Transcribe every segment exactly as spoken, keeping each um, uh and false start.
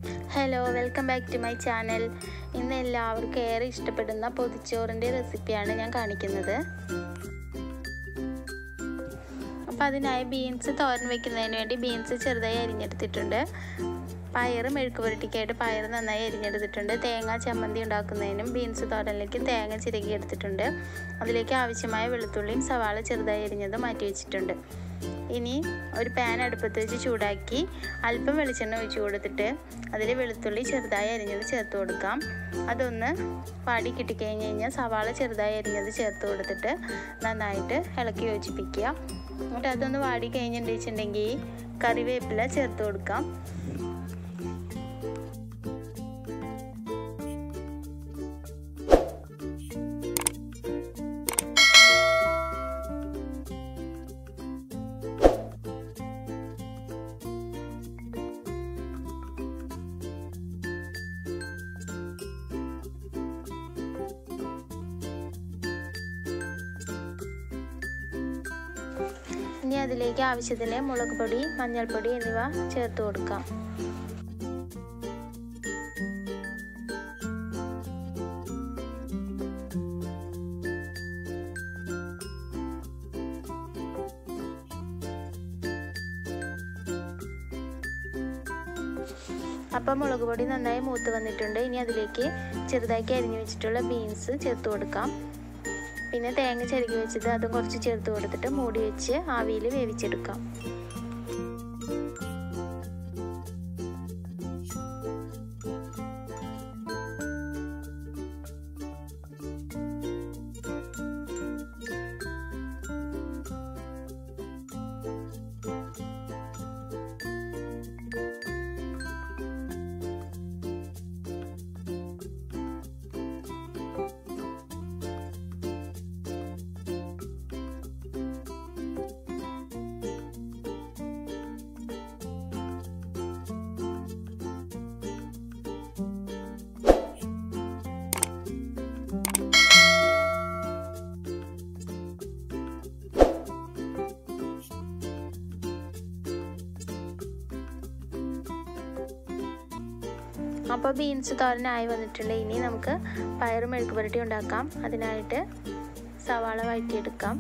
Hello, welcome back to my channel. ഇന്ന് എല്ലാവർക്കും ഏറെ ഇഷ്ടപ്പെടുന്ന പൊതിച്ചോറിന്റെ റെസിപ്പിയാണ് ഞാൻ കാണിക്കുന്നത്. അപ്പോൾ അതിനായി ബീൻസ് തോരൻ വെക്കുന്നതിന് വേണ്ടി ബീൻസ് ചെറുതായി അരിഞ്ഞെടുത്തിട്ടുണ്ട്. പയർ മെഴുക്ക് പുരട്ടിക്കായിട്ട് പയർ നന്നായി അരിഞ്ഞെടുത്തിട്ടുണ്ട്. തേങ്ങ ചമ്മന്തി ഉണ്ടാക്കുന്നതിനും ബീൻസ് തോരനിലേക്ക് തേങ്ങ ചിരകി എടുത്തിട്ടുണ്ട്. അതിലേക്ക് ആവശ്യമായ വെളുത്തുള്ളിയും സവാള ചെറുതായി അരിഞ്ഞത് മാറ്റി വെച്ചിട്ടുണ്ട്. ഇനി ഒരു പാൻ അടുപ്പത്ത് വെച്ച് ചൂടാക്കി അല്പം വെളിച്ചെണ്ണ ഒഴിച്ചു കൊടുത്തിട്ട് അതിൽ വെളുത്തുള്ളി ചെറുതായി അരിഞ്ഞത് ചേർത്ത് കൊടുക്കാം. അതൊന്ന് വാടി കിട്ടിക്കഴിഞ്ഞ് കഴിഞ്ഞാൽ സവാള ചെറുതായി അരിഞ്ഞത് ചേർത്ത് കൊടുത്തിട്ട് നന്നായിട്ട് ഇളക്കി യോജിപ്പിക്കുക. എന്നിട്ട് അതൊന്ന് വാടി കഴിഞ്ഞിട്ടുണ്ടെങ്കിൽ കറിവേപ്പില ചേർത്ത് കൊടുക്കാം. ഇനി അതിലേക്ക് ആവശ്യത്തിന് മുളക് പൊടി, മഞ്ഞൾപ്പൊടി എന്നിവ ചേർത്ത് കൊടുക്കാം. അപ്പം മുളക് പൊടി നന്നായി മൂത്ത് വന്നിട്ടുണ്ട്. ഇനി അതിലേക്ക് ചെറുതാക്കി അരിഞ്ഞു വെച്ചിട്ടുള്ള ബീൻസ് ചേർത്ത് കൊടുക്കാം. പിന്നെ തേങ്ങ ചിരകി വെച്ചത് അതും കുറച്ച് ചേർത്ത് കൊടുത്തിട്ട് മൂടി വെച്ച് ആവിയിൽ വേവിച്ചെടുക്കാം. അപ്പോൾ ബീൻസ് തോരനായി വന്നിട്ടുണ്ട്. ഇനി നമുക്ക് പയർ മെഴുക്ക് പുരട്ടി ഉണ്ടാക്കാം. അതിനായിട്ട് സവാള വഴറ്റിയെടുക്കാം.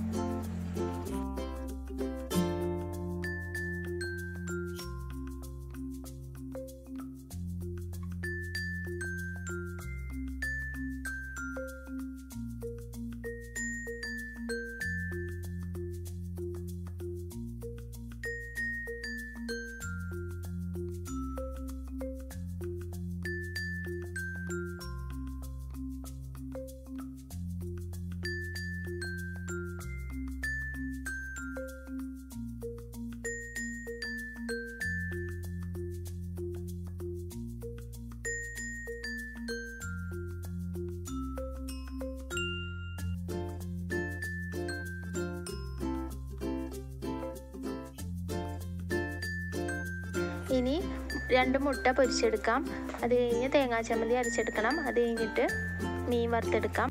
ഇനി രണ്ട് മുട്ട പൊരിച്ചെടുക്കാം. അത് കഴിഞ്ഞ് തേങ്ങാ ചമ്മന്തി അരച്ചെടുക്കണം. അത് കഴിഞ്ഞിട്ട് മീൻ വറുത്തെടുക്കാം.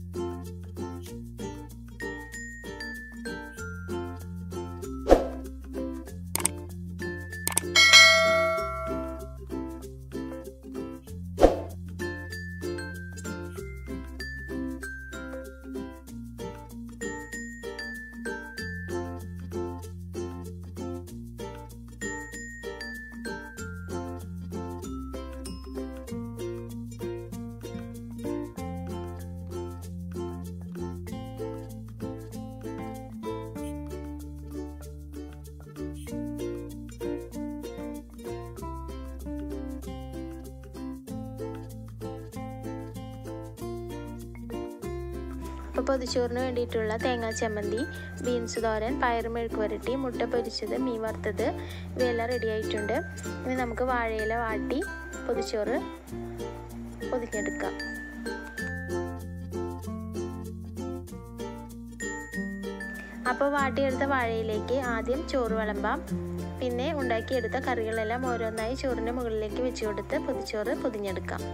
അപ്പോൾ പൊതിച്ചോറിന് വേണ്ടിയിട്ടുള്ള തേങ്ങാ ചമ്മന്തി, ബീൻസ് തോരൻ, പയർ മെഴുക്ക് പുരട്ടി, മുട്ട പൊരിച്ചത്, മീൻ വറുത്തത് ഇവയെല്ലാം റെഡി ആയിട്ടുണ്ട്. ഇനി നമുക്ക് വാഴയില വാട്ടി പൊതിച്ചോറ് പൊതിഞ്ഞെടുക്കാം. അപ്പോൾ വാട്ടിയെടുത്ത വാഴയിലേക്ക് ആദ്യം ചോറ് വിളമ്പാം. പിന്നെ ഉണ്ടാക്കിയെടുത്ത കറികളെല്ലാം ഓരോന്നായി ചോറിൻ്റെ മുകളിലേക്ക് വെച്ച് കൊടുത്ത് പൊതിച്ചോറ് പൊതിഞ്ഞെടുക്കാം.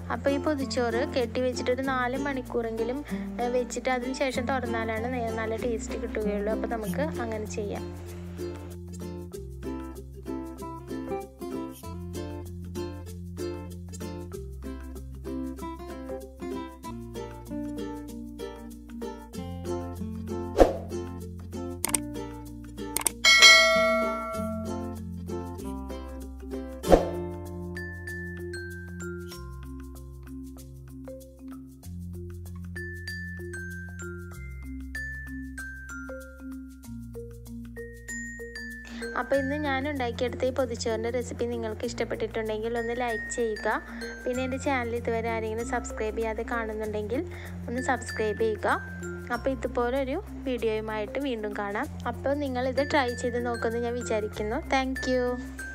അപ്പോൾ ഈ പൊതിച്ചോറ് കെട്ടി വെച്ചിട്ട് ഒരു നാല് മണിക്കൂറെങ്കിലും വെച്ചിട്ട് അതിന് ശേഷം തുറന്നാലാണ് നല്ല ടേസ്റ്റ് കിട്ടുകയുള്ളൂ. അപ്പോൾ നമുക്ക് അങ്ങനെ ചെയ്യാം. അപ്പോൾ ഇന്ന് ഞാൻ ഉണ്ടാക്കിയെടുത്ത ഈ പൊതിച്ചോറിൻ്റെ റെസിപ്പി നിങ്ങൾക്ക് ഇഷ്ടപ്പെട്ടിട്ടുണ്ടെങ്കിൽ ഒന്ന് ലൈക്ക് ചെയ്യുക. പിന്നെ എൻ്റെ ചാനൽ ഇതുവരെ ആരെങ്കിലും സബ്സ്ക്രൈബ് ചെയ്യാതെ കാണുന്നുണ്ടെങ്കിൽ ഒന്ന് സബ്സ്ക്രൈബ് ചെയ്യുക. അപ്പോൾ ഇതുപോലൊരു വീഡിയോയുമായിട്ട് വീണ്ടും കാണാം. അപ്പോൾ നിങ്ങളിത് ട്രൈ ചെയ്ത് നോക്കുമെന്ന് ഞാൻ വിചാരിക്കുന്നു. താങ്ക്